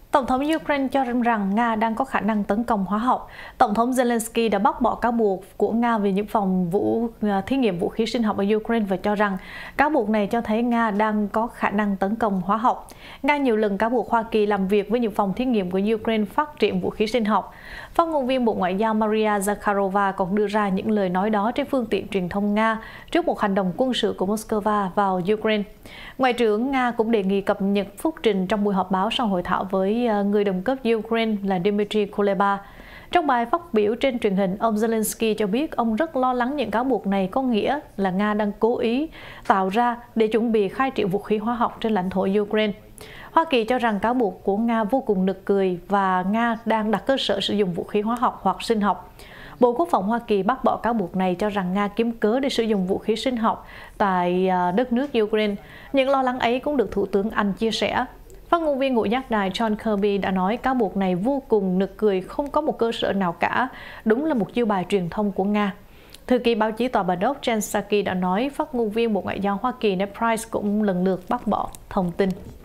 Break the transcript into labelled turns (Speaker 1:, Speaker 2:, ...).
Speaker 1: Tổng thống Ukraine cho rằng Nga đang có khả năng tấn công hóa học. Tổng thống Zelensky đã bác bỏ cáo buộc của Nga về những phòng thí nghiệm vũ khí sinh học ở Ukraine và cho rằng cáo buộc này cho thấy Nga đang có khả năng tấn công hóa học. Nga nhiều lần cáo buộc Hoa Kỳ làm việc với những phòng thí nghiệm của Ukraine phát triển vũ khí sinh học. Phát ngôn viên Bộ Ngoại giao Maria Zakharova còn đưa ra những lời nói đó trên phương tiện truyền thông Nga trước một hành động quân sự của Moscow vào Ukraine. Ngoại trưởng Nga cũng đề nghị cập nhật phúc trình trong buổi họp báo sau hội thảo với người đồng cấp Ukraine là Dmitry Kuleba. Trong bài phát biểu trên truyền hình, ông Zelensky cho biết ông rất lo lắng những cáo buộc này có nghĩa là Nga đang cố ý tạo ra để chuẩn bị khai triển vũ khí hóa học trên lãnh thổ Ukraine. Hoa Kỳ cho rằng cáo buộc của Nga vô cùng nực cười và Nga đang đặt cơ sở sử dụng vũ khí hóa học hoặc sinh học. Bộ Quốc phòng Hoa Kỳ bác bỏ cáo buộc này cho rằng Nga kiếm cớ để sử dụng vũ khí sinh học tại đất nước Ukraine. Những lo lắng ấy cũng được Thủ tướng Anh chia sẻ. Phát ngôn viên ngũ giác đài John Kirby đã nói cáo buộc này vô cùng nực cười, không có một cơ sở nào cả, đúng là một chiêu bài truyền thông của Nga. Thư ký báo chí Tòa Bạch Ốc Jen Psaki đã nói phát ngôn viên Bộ Ngoại giao Hoa Kỳ Ned Price cũng lần lượt bác bỏ thông tin.